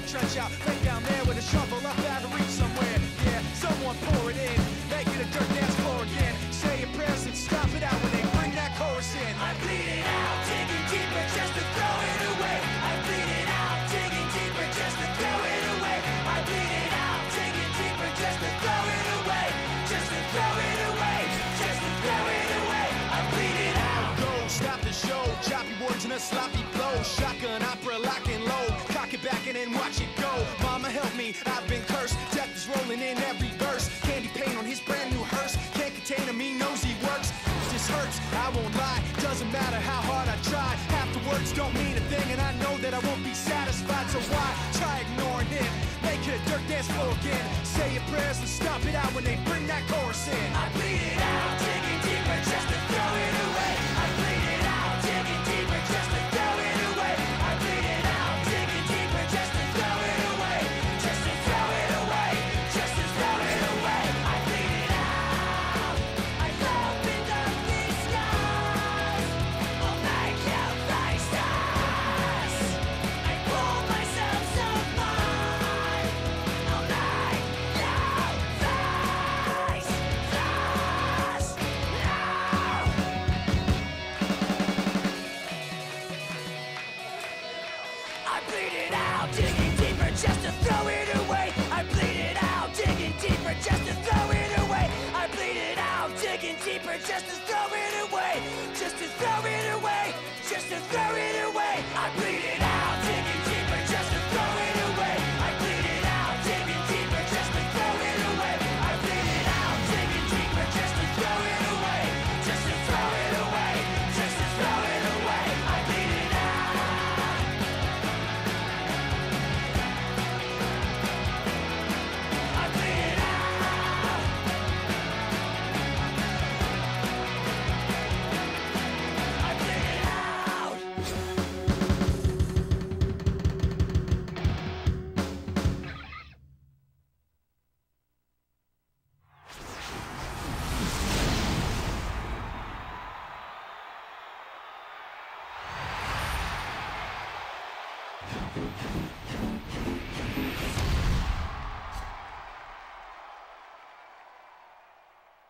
trench out, lay down there with a shovel up out of reach somewhere. Yeah, someone pour it in, make it a dirt dance floor again. Say your prayers and stop it out when they bring that chorus in. I bleed it out, digging deeper just to throw it away. I bleed it out, digging deeper just to throw it away. I bleed it out, digging deeper just to throw it away. Just to throw it away, just to throw it away. I bleed it out. Go, stop the show, choppy words and a sloppy flow. Shotgun opera lock and load, cock it back and then watch it go. Mama help me, I've been cursed. Death is rolling in every verse. Candy paint on his brand new hearse. Can't contain him, he knows he works. This hurts, I won't lie. Doesn't matter how hard I try. Half the words don't mean a thing, and I know that I won't be satisfied. So why try ignoring it? Make it a dirt dance floor again. Say your prayers and stomp it out when they bring that chorus in. I bleed it out, digging deeper just to throw it away. I bleed it out, digging deeper just to throw it away. I bleed it out, digging deeper just to throw it away. Just to throw it away, just to throw it away. I bleed it out. I opened up these skies. I'll make you face us. I pull myself so far. I'll make you face us now. I bleed it out, digging deeper just to throw it away. I bleed it out, digging deeper just to throw it away. I bleed it out, digging deeper just to throw it away. Just to throw it away, just to throw it away. I bleed it out, digging deeper just to throw it away. I bleed it out, digging deeper just to throw it away. I bleed it out, digging deeper just to throw it away. Just to throw it away, just to throw it away. I bleed it out. I bleed it out. I bleed it out.